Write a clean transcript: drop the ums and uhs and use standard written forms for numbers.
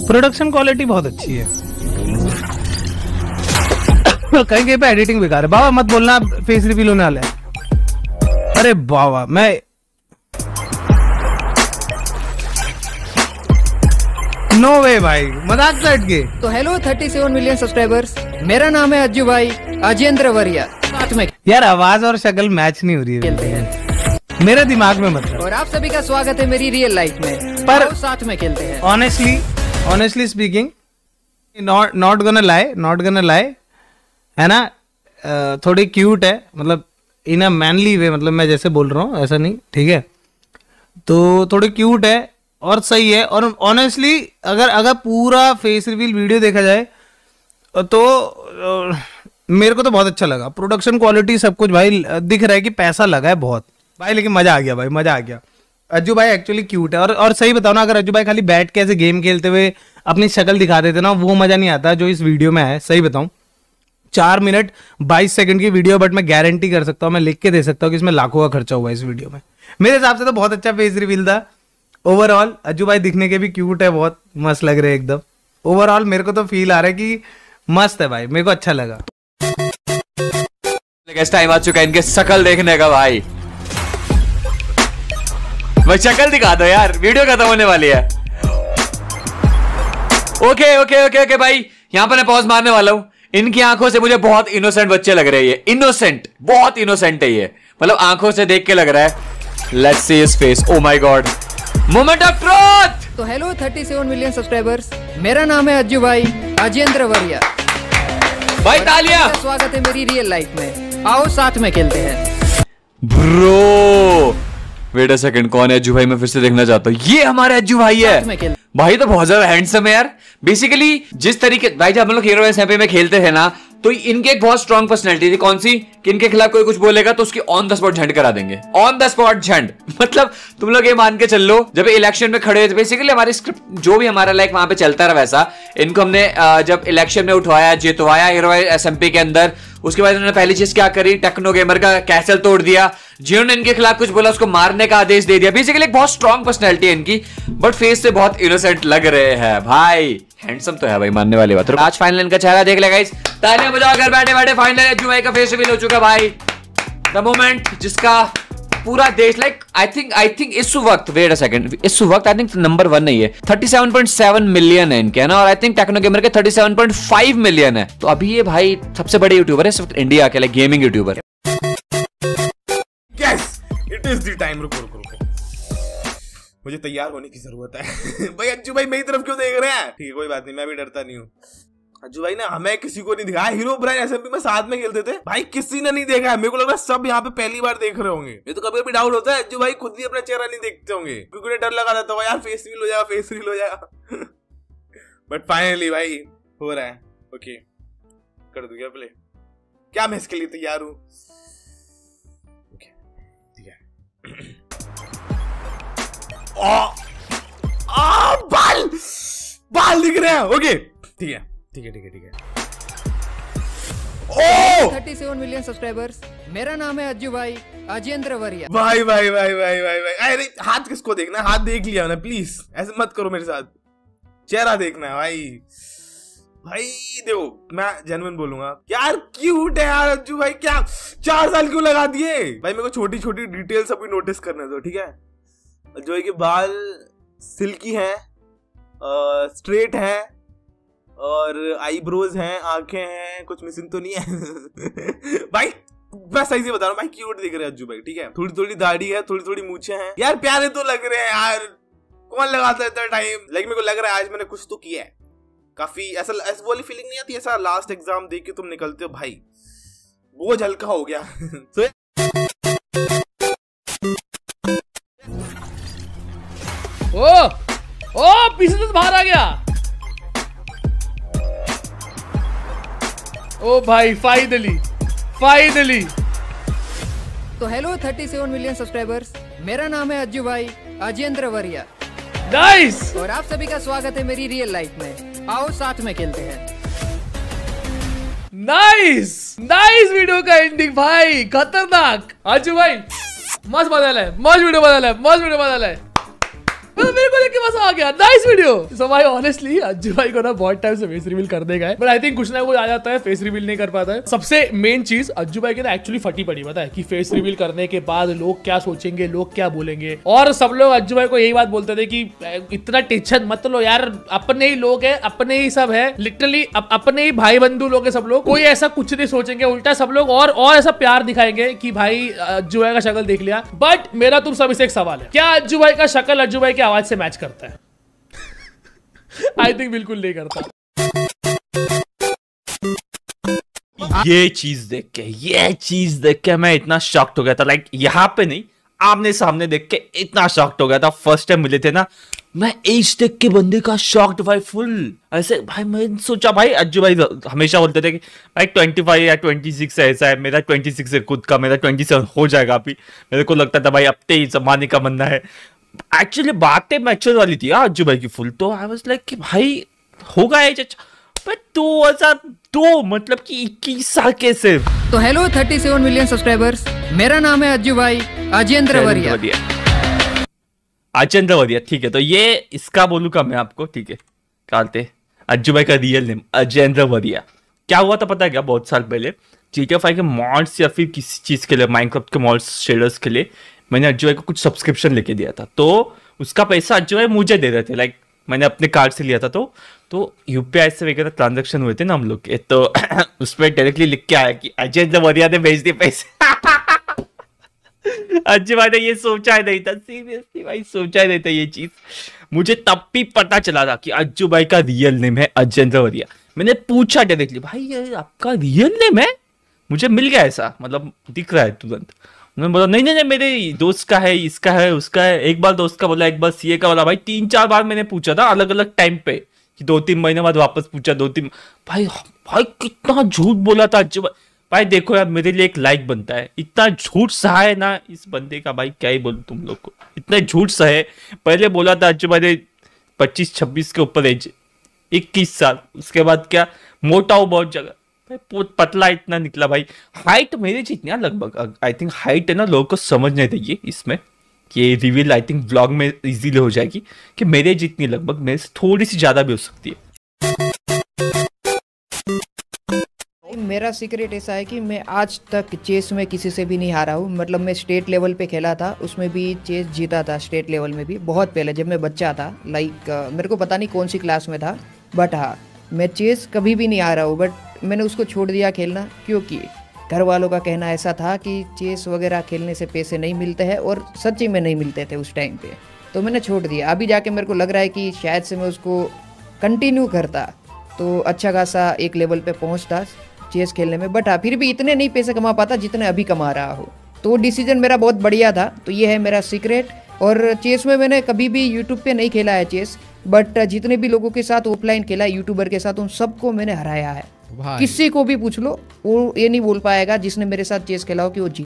Production quality बहुत अच्छी है। कहीं कहीं पे एडिटिंग बेकार है। बाबा मत बोलना फेस रिवील होने वाला है। अरे बाबा मैं नो वे भाई, मजाक से हट के। तो हेलो 37 मिलियन सब्सक्राइबर्स, मेरा नाम है अज्जू भाई अजेंद्र वरिया। साथ में यार आवाज और शक्ल मैच नहीं हो रही है, खेलते हैं मेरे दिमाग में मतलब। और आप सभी का स्वागत है मेरी रियल लाइफ में, पर साथ में खेलते हैं। Honestly speaking, not gonna lie, है ना, थोड़ी क्यूट है, मतलब इन अ मैनली वे, मतलब मैं जैसे बोल रहा हूँ ऐसा नहीं, ठीक है। तो थोड़ी क्यूट है और सही है। और ऑनेस्टली अगर पूरा फेस रिवील वीडियो देखा जाए तो मेरे को तो बहुत अच्छा लगा। प्रोडक्शन क्वालिटी सब कुछ भाई दिख रहा है कि पैसा लगा है बहुत भाई, लेकिन मजा आ गया भाई, मजा आ गया। अज्जू भाई एक्चुअली क्यूट है। और सही बताओ ना, अगर अज्जू भाई खाली बैठ के ऐसे गेम खेलते हुए अपनी शक्ल दिखा देते ना, वो मजा नहीं आता जो इस वीडियो में है। सही बताऊं, 4 मिनट 22 सेकंड की वीडियो, बट मैं गारंटी कर सकता हूँ, मैं लिख के दे सकता हूँ कि इसमें लाखों का खर्चा हुआ है इस वीडियो में। मेरे हिसाब से तो बहुत अच्छा फेस रिवील था। ओवरऑल अज्जू भाई दिखने के भी क्यूट है, बहुत मस्त लग रहे हैं एकदम। ओवरऑल मेरे को तो फील आ रहा है कि मस्त है भाई, मेरे को अच्छा लगा। टाइम आ चुका है इनके शक्ल देखने का भाई। भाई शक्ल दिखा दो यार, वीडियो खत्म होने वाली है। ओके भाई, यहां पर मैं पॉज मारने वाला हूं। इनकी आंखों से मुझे बहुत इनोसेंट बच्चे लग रहे हैं। ये इनोसेंट, बहुत इनोसेंट है ये, मतलब आंखों से देख के लग रहा है। Let's see his face. Oh my god, moment of truth. तो हेलो 37 मिलियन सब्सक्राइबर्स, मेरा नाम है अज्जू भाई अजेंद्र वरिया। भाई तालियां। स्वागत है मेरी रियल लाइफ में, आओ साथ में खेलते हैं। ब्रो वेट अ सेकंड, कौन है अज्जू भाई? मैं फिर से देखना चाहता हूँ। ये हमारे अज्जू भाई है भाई, तो बहुत ज्यादा हैंडसम है यार। बेसिकली जिस तरीके भाई जब हम लोग हीरो एसएमपी में खेलते थे ना, तो इनके एक बहुत स्ट्रॉन्ग पर्सनैलिटी थी। कौन सी? कि इनके खिलाफ कोई कुछ बोलेगा तो उसकी ऑन द स्पॉट झंड करा देंगे। ऑन द स्पॉट झंड, मतलब तुम लोग ये मान के चल लो, जब इलेक्शन में खड़े हुए थे, बेसिकली हमारी स्क्रिप्ट जो भी हमारा लाइक वहां पे चलता रहा, वैसा इनको हमने जब इलेक्शन में उठवाया, जितवाया हीरो एसएमपी के अंदर, उसके बाद उन्होंने पहली चीज क्या करी, टेक्नो गेमर का कैसल तोड़ दिया। जिन्होंने इनके खिलाफ कुछ बोला उसको मारने का आदेश दे दिया। बेसिकली एक बहुत स्ट्रॉन्ग पर्सनैलिटी है इनकी, बट फेस से बहुत इनोसेंट लग रहे हैं भाई। हैंडसम तो है भाई, मानने वाली बात। आज फाइनल इनका चेहरा देख ले गाइस, तालियां बजाओ घर बैठे बैठे। फाइनल अज्जू भाई का फेस रिवील हो चुका भाई। द मोमेंट जिसका पूरा देश लाइक आई थिंक इस वक्त, वेट अ सेकंड, इस वक्त आई थिंक नंबर 1 नहीं है, 37.7 मिलियन है इनके, है ना। और आई थिंक टेक्नो गेमर के 37.5 मिलियन है। तो अभी ये भाई सबसे बड़े यूट्यूबर है सिर्फ इंडिया के, like gaming YouTuber. Yes it is the time. रुको मुझे तैयार होने की जरूरत है। भाई अज्जू भाई मेरी तरफ क्यों देख रहे हैं? ठीक है कोई बात नहीं, मैं भी डरता नहीं हूँ। अज्जू भाई ने हमें किसी को नहीं दिखाया। हीरो ब्रांड एसएमपी में साथ में खेलते थे भाई, किसी ने नहीं देखा है। मेरे को लग रहा है सब यहाँ पे पहली बार देख रहे होंगे। ये तो कभी कभी डाउट होता है अज्जू भाई खुद भी अपना चेहरा नहीं देखते होंगे, क्योंकि उन्हें डर लगा रहता है यार फेस रील हो जाएगा। बट फाइनली भाई हो रहा है। ओके कर दूं क्या प्ले? क्या मैं इसके लिए तैयार हूँ? ठीक है। बाल दिख रहे हैं। ओके ठीक है। 37 मिलियन सब्सक्राइबर्स, मेरा नाम है अज्जू भाई अजेंद्र वरिया। भाई अरे हाथ किसको देखना है? हाथ देख लिया ना, प्लीज ऐसे मत करो मेरे साथ, चेहरा देखना है भाई। देखो मैं जेन्युइन बोलूंगा यार, क्यूट है यार अज्जू भाई। क्या 4 साल क्यों लगा दिए भाई? मेरे को छोटी छोटी डिटेल्स अभी नोटिस करने दो, ठीक है। अज्जू भाई के बाल सिल्की हैं, स्ट्रेट हैं, और आईब्रोज हैं, आंखें हैं, कुछ मिसिंग तो नहीं है। भाई मैं सही से बता रहा हूँ भाई, क्यूट दिख रहे हैं अज्जू भाई, ठीक है। थोड़ी थोड़ी दाढ़ी है, थोड़ी थोड़ी मूछें हैं यार, प्यारे तो लग रहे हैं यार। कौन लगाता है इतना टाइम? लेकिन मेरे को लग रहा है आज मैंने कुछ तो किया है। काफी ऐसा वाली फीलिंग नहीं आती ऐसा लास्ट एग्जाम देख के तुम निकलते हो भाई, बोझ हल्का हो गया। ओ पीछे से बाहर आ गया। ओ भाई फाइनली। तो हेलो 37 मिलियन सब्सक्राइबर्स, मेरा नाम है अज्जू भाई अजेंद्र वरिया। नाइस। और आप सभी का स्वागत है मेरी रियल लाइफ में, आओ साथ में खेलते हैं। नाइस वीडियो का एंडिंग भाई, खतरनाक। अज्जू भाई मस्त वीडियो बदल है। मतलब मेरे को देख के मजा आ गया। Nice video. सो भाई ऑनेस्टली अज्जू भाई को ना बहुत टाइम से फेस रिवील करने का है, बट आई थिंक कुछ ना कुछ आ जाता है, फेस रिवील नहीं कर पाता है। सबसे मेन चीज अज्जू भाई की ना एक्चुअली फटी पड़ी पता है कि फेस रिवील करने के बाद लोग क्या सोचेंगे, लोग क्या बोलेंगे। और सब लोग अज्जू भाई को यही बात बोलते थे कि इतना टेंशन मत लो यार, अपने ही लोग है, अपने ही सब है, लिटरली अपने ही भाई बंधु लोग है सब लोग, कोई ऐसा कुछ नहीं सोचेंगे, उल्टा सब लोग और ऐसा प्यार दिखाएंगे कि भाई अज्जू भाई का शक्ल देख लिया। बट मेरा तुम सब से एक सवाल है, क्या अज्जू भाई का शक्ल अज्जू भाई की आवाज से मैच करता है? आई थिंक बिल्कुल नहीं करता। ये चीज देख के मैं इतना शॉक्ड हो गया था, लाइक यहाँ पे नहीं, आमने सामने देख के इतना शॉक्ड हो गया था। फर्स्ट टाइम मिले थे ना, मैं एज देख के बंदे का शॉक्ड भाई, फुल ऐसे भाई। मैं सोचा भाई अज्जू भाई हमेशा बोलते थे कि भाई 25 या 26 ऐसा है, मेरा 26 है खुद का, मेरा 27 हो जाएगा अभी। मेरे को लगता था भाई अब तेज जमाने का बंदा है। एक्चुअली बातें मैच्योर वाली थी अज्जू भाई की फुल, तो आई वाज लाइक कि भाई होगा एज अच्छा। पर 2002 मतलब कि 21 साल के सिर्फ। तो हेलो 37 मिलियन सब्सक्राइबर्स, मेरा नाम है अज्जू भाई अजेंद्र वरिया। अजेंद्र वरिया, ठीक है। तो ये इसका बोलूँ का मैं आपको, ठीक है, कहते अज्जू भाई का रियल नेम अजेंद्र वरिया। क्या हुआ था पता है क्या, बहुत साल पहले GTA 5 के मॉड्स या फिर किसी चीज के लिए, माइनक्राफ्ट के मॉड्स शेडर्स के लिए मैंने अज्जू भाई को कुछ सब्सक्रिप्शन लेके दिया था, तो उसका पैसा अज्जू भाई मुझे दे रहे थे। लाइक मैंने अपने कार्ड से लिया था, तो यूपीआई से वगैरह ट्रांजेक्शन हुए थे ना हम लोग के, तो उसमें डायरेक्टली लिख के आया कि अजेंद्र वरिया ने भेज दिए पैसे। अज्जू भाई ने ये सोचा ही नहीं था, सीरियसली भाई सोचा ही नहीं था ये चीज। मुझे तब भी पता चला था कि अज्जू भाई का रियल नेम है अजेंद्र वरिया। मैंने पूछा डायरेक्टली, भाई ये आपका रियल नेम है? मुझे मिल गया ऐसा, मतलब दिख रहा है तुरंत। उन्होंने बोला नहीं नहीं नहीं, मेरे दोस्त का है, इसका है, उसका है। एक बार दोस्त का बोला, एक बार सीए का बोला। भाई 3-4 बार मैंने पूछा था अलग अलग टाइम पे, कि 2-3 महीने बाद वापस पूछा, 2-3। भाई कितना झूठ बोला था अज्जू भाई। देखो यार, मेरे लिए एक लाइक बनता है, इतना झूठ सहा है ना इस बंदे का, भाई क्या ही बोलूं तुम लोग को, इतना झूठ सहे। पहले बोला था अज्जू भाई ने 25-26 के ऊपर एज, 21 साल। उसके बाद क्या, मोटा हो बहुत जगह भाई, पतला इतना निकला भाई। हाइट मेरे जितनी है लगभग, आई थिंक हाइट है ना, लोगों को समझ नहीं देगी इसमें, ये रिवील आई थिंक व्लॉग में इजीली हो जाएगी कि मेरे जितनी लगभग, मेरे से थोड़ी सी ज्यादा भी हो सकती है। मेरा सीक्रेट ऐसा है कि मैं आज तक चेस में किसी से भी नहीं हारा हूँ। मतलब मैं स्टेट लेवल पे खेला था, उसमें भी चेस जीता था, स्टेट लेवल में भी बहुत पहले जब मैं बच्चा था। लाइक मेरे को पता नहीं कौन सी क्लास में था, बट हाँ मैं चेस कभी भी नहीं हारा हूँ। बट मैंने उसको छोड़ दिया खेलना, क्योंकि घर वालों का कहना ऐसा था कि चेस वगैरह खेलने से पैसे नहीं मिलते हैं, और सच्ची में नहीं मिलते थे उस टाइम पे, तो मैंने छोड़ दिया। अभी जाके मेरे को लग रहा है कि शायद से मैं उसको कंटिन्यू करता तो अच्छा खासा एक लेवल पे पहुंचता चेस खेलने में। बट हाँ फिर भी इतने नहीं पैसे कमा पाता जितने अभी कमा रहा हो, तो डिसीजन मेरा बहुत बढ़िया था। तो ये है मेरा सीक्रेट। और चेस में मैंने कभी भी यूट्यूब पे नहीं खेला है चेस, बट जितने भी लोगों के साथ ऑफलाइन खेला है यूट्यूबर के साथ, उन सबको मैंने हराया है। किसी को भी पूछ लो, वो ये नहीं बोल पाएगा जिसने मेरे साथ चेस खेला हो कि वो जीत